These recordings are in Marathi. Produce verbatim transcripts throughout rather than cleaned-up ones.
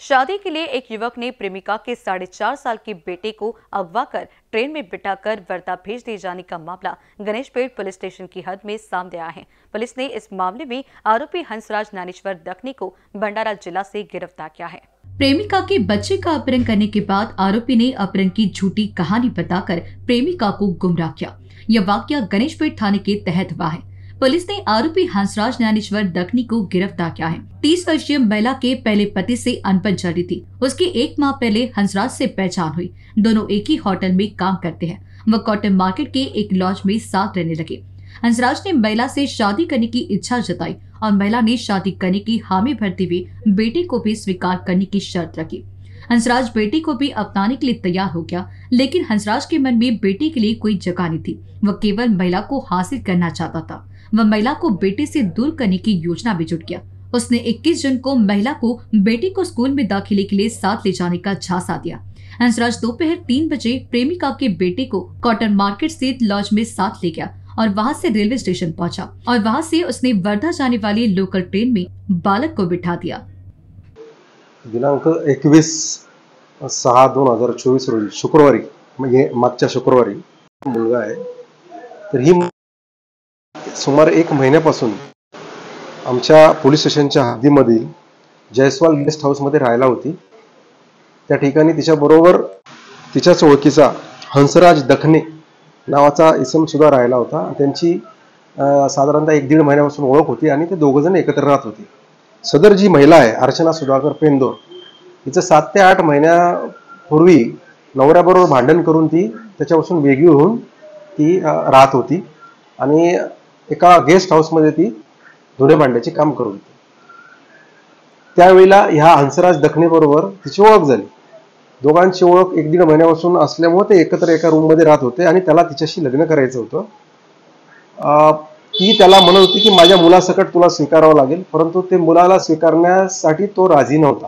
शादी के लिए एक युवक ने प्रेमिका के साढ़े चार साल के बेटे को अगवा कर ट्रेन में बिठाकर वर्धा भेज दिए जाने का मामला गणेशपेट पुलिस स्टेशन की हद में सामने आया है। पुलिस ने इस मामले में आरोपी हंसराज ज्ञानेश्वर दखनी को भंडारा जिला से गिरफ्तार किया है। प्रेमिका के बच्चे का अपहरण करने के बाद आरोपी ने अपहरण की झूठी कहानी बताकर प्रेमिका को गुमराह किया। यह वाकया गणेशपेट थाने के तहत हुआ है। पुलिस ने आरोपी हंसराज ज्ञानेश्वर दखनी को गिरफ्तार किया है। तीस वर्षीय महिला के पहले पति से अनबन चल रही थी। उसकी एक माह पहले हंसराज से पहचान हुई। दोनों एक ही होटल में काम करते हैं। वह कॉटन मार्केट के एक लॉज में साथ रहने लगे। हंसराज ने महिला से शादी करने की इच्छा जताई और महिला ने शादी करने की हामी भरते हुए बेटे को भी स्वीकार करने की शर्त रखी। हंसराज बेटे को भी अपनाने के लिए तैयार हो गया, लेकिन हंसराज के मन में बेटे के लिए कोई जगह नहीं थी। वह केवल महिला को हासिल करना चाहता था। वह महिला को बेटे से दूर करने की योजना में जुट गया। उसने इक्कीस जून को महिला को बेटे को स्कूल में दाखिले के लिए साथ ले जाने का झांसा दिया। हंसराज दोपहर तीन बजे प्रेमिका के बेटे को कॉटन मार्केट स्थित लॉज में साथ ले गया और वहां से रेलवे स्टेशन पहुंचा और वहां से उसने वर्धा जाने वाली लोकल ट्रेन में बालक को बिठा दिया। दिनांक एकवीस सहा दोन हजार चोवीस रोजी शुक्रवारी, म्हणजे मागच्या शुक्रवारी मुलगा आहे, तर ही सुमारे एक महिन्यापासून आमच्या पोलीस स्टेशनच्या हद्दीमधील जयस्वाल गेस्ट हाऊस मध्ये राहायला होती। त्या ठिकाणी तिच्याबरोबर तिच्याच ओळखीचा हंसराज दखने नावाचा इसम सुद्धा राहिला होता। त्यांची साधारणतः एक दीड महिन्यापासून ओळख होती आणि ते दोघ जण एकत्र राहत होते। सदर जी महिला आहे अर्चना सुधाकर पेंदोर, तिचं सात ते आठ महिन्यापूर्वी नवऱ्याबरोबर भांडण करून ती त्याच्यापासून वेगळी होऊन ती राहत होती आणि एका गेस्ट हाऊस मध्ये ती धुणे भांड्याचे काम करत होती। त्यावेळेला ह्या हंसराज दखने बरोबर तिची ओळख झाली। दोघांची ओळख एक दीड महिन्यापासून असल्यामुळे ते एकत्र एका रूम मध्ये राहत होते आणि त्याला तिच्याशी लग्न करायचं होतं। ती त्याला म्हणत होती की माझ्या मुलासकट तुला स्वीकारावं लागेल, परंतु ते मुलाला स्वीकारण्यासाठी तो राजी नव्हता।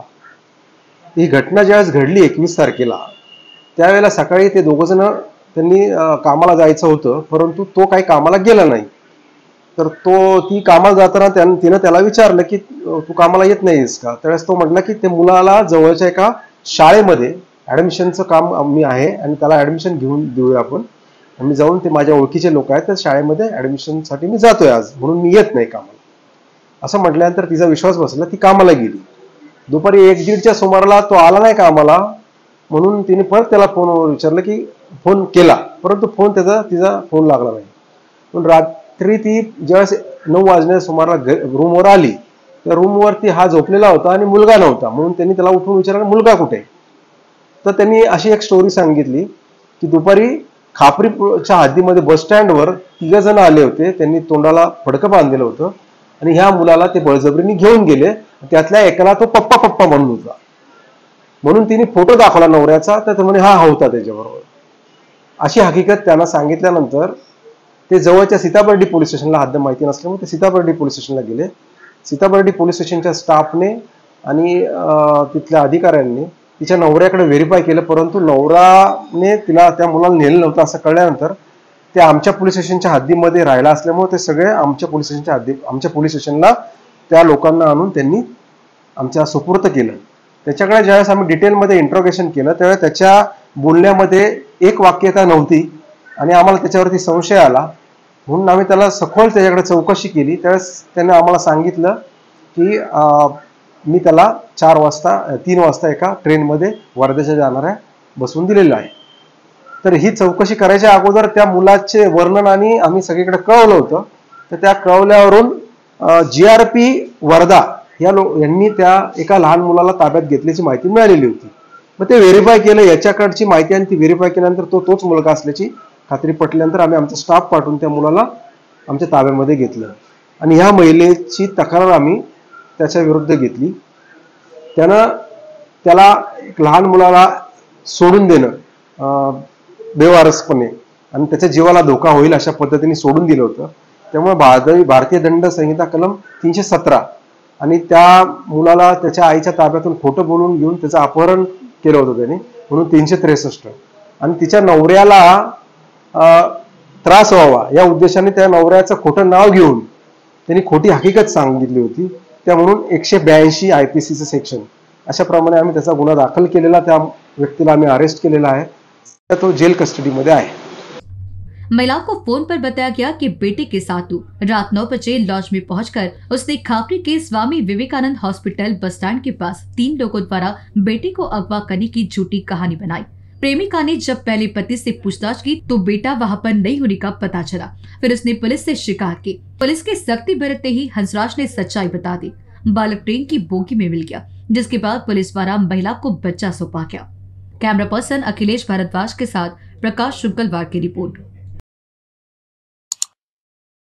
ही घटना ज्यावेळेस घडली एकवीस तारखेला, त्यावेळेला सकाळी ते दोघ जण त्यांनी कामाला जायचं होतं, परंतु तो काही कामाला गेला नाही। तर तो ती कामाला जाताना तिने त्याला विचारलं की तू कामाला येत नाहीस का? त्यावेळेस तो म्हटला की ते मुलाला जवळच्या एका शाळेमध्ये ऍडमिशनचं काम मी आहे आणि त्याला ऍडमिशन घेऊन देऊया आपण, मी जाऊन ते माझ्या ओळखीचे लोक आहेत त्या शाळेमध्ये ऍडमिशनसाठी मी जातोय आज, म्हणून मी येत नाही कामाला। असं म्हटल्यानंतर तिचा विश्वास बसला, ती कामाला गेली। दुपारी एक दीडच्या सुमाराला तो आला नाही कामाला, म्हणून तिने परत त्याला फोनवर विचारलं की फोन केला, परंतु फोन त्याचा तिचा फोन लागला नाही। पण रात्री ती ज्यावेळेस नऊ वाजण्या सुमाराला रूमवर आली, त्या रूमवरती हा झोपलेला होता आणि मुलगा नव्हता, म्हणून त्यांनी त्याला उठून विचारलं मुलगा कुठे? तर त्यांनी अशी एक स्टोरी सांगितली की दुपारी खापरीच्या हद्दीमध्ये बस स्टँडवर तिघ जण आले होते, त्यांनी तोंडाला फडकं बांधलेलं होतं आणि ह्या मुलाला ते बळजबरीने घेऊन गेले। त्यातल्या एकाला तो पप्पा पप्पा म्हणून होता, म्हणून तिने फोटो दाखवला नवऱ्याचा, तर म्हणे हा होता त्याच्याबरोबर। अशी हकीकत त्यांना सांगितल्यानंतर ते जवळच्या सीताबर्डी पोलीस स्टेशनला, हद्द माहिती नसल्यामुळे ते सीताबर्डी पोलीस स्टेशनला गेले। सीताबर्डी पोलीस स्टेशनच्या स्टाफने आणि तिथल्या अधिकाऱ्यांनी तिच्या नवऱ्याकडे व्हेरीफाय केलं, परंतु नवराने तिला त्या मुलाला नेलं नव्हतं असं कळल्यानंतर ते आमच्या पोलीस स्टेशनच्या हद्दीमध्ये राहिला असल्यामुळे ते सगळे आमच्या पोलीस स्टेशनच्या हद्दी आमच्या पोलीस स्टेशनला त्या लोकांना आणून त्यांनी आमच्या सुपूर्द केलं। त्याच्याकडे ज्यावेळेस आम्ही डिटेलमध्ये इंट्रोगेशन केलं त्यावेळेस त्याच्या बोलण्यामध्ये एक वाक्यता नव्हती आणि आम्हाला त्याच्यावरती संशय आला, म्हणून आम्ही त्याला सखोल त्याच्याकडे चौकशी केली। त्यावेळेस त्याने आम्हाला सांगितलं की मी त्याला चार वाजता तीन वाजता एका ट्रेनमध्ये वर्धेच्या जाणाऱ्या बसवून दिलेलं आहे। तर ही चौकशी करायच्या अगोदर त्या मुलाचे वर्णन आणि आम्ही सगळीकडे कळवलं होतं, तर त्या कळवल्यावरून जी आर पी वर्धा या लो यांनी त्या एका लहान मुलाला ताब्यात घेतल्याची माहिती मिळालेली होती। मग ते व्हेरीफाय केलं, याच्याकडची माहिती आणि ती व्हेरीफाय केल्यानंतर तो तोच मुलगा असल्याची खात्री पटल्यानंतर आम्ही आमचा स्टाफ पाठवून त्या मुलाला आमच्या ताब्यामध्ये घेतलं आणि ह्या महिलेची तक्रार आम्ही त्याच्या विरुद्ध घेतली। त्यानं त्याला एक लहान मुलाला सोडून देणं बेवारसपणे आणि त्याच्या जीवाला धोका होईल अशा पद्धतीने सोडून दिलं होतं। त्यामुळे भारतीय दंड संहिता कलम तीनशे सतरा आणि त्या मुलाला त्याच्या आईच्या ताब्यातून खोटं बोलून घेऊन त्याचं अपहरण केलं होतं त्याने, म्हणून तीनशे त्रेसष्ट आणि तिच्या नवऱ्याला त्रास व्हावा या उद्देशाने त्या नवऱ्याचं खोटं नाव घेऊन त्यांनी खोटी हकीकत सांगितली होती, त्या म्हणून एकशे ब्याऐंशी आय पी सीचं सेक्शन अशा प्रमाणे आम्ही त्याचा गुन्हा दाखल केलेला, त्या व्यक्तीला आम्ही अरेस्ट केलेला आहे, तो जेल कस्टडीमध्ये आहे। महिला को फोन पर बताया गया कि बेटे के साथ वो रात नौ बजे लॉज में पहुंचकर उसने खापरी के Swami Vivekananda hospital bus stand के पास तीन लोगों द्वारा बेटे को अगवा करने की झूठी कहानी बनाई। प्रेमिका ने जब पहले पति से पूछताछ की तो बेटा वहां पर नहीं होने का पता चला। फिर उसने पुलिस से शिकायत की। पुलिस की सख्ती बरतते ही हंसराज ने सच्चाई बता दी। बालक ट्रेन की बोगी में मिल गया, जिसके बाद पुलिस द्वारा महिला को बच्चा सौंपा गया। कैमरा पर्सन अखिलेश भारद्वाज के साथ प्रकाश शुक्लवार की रिपोर्ट।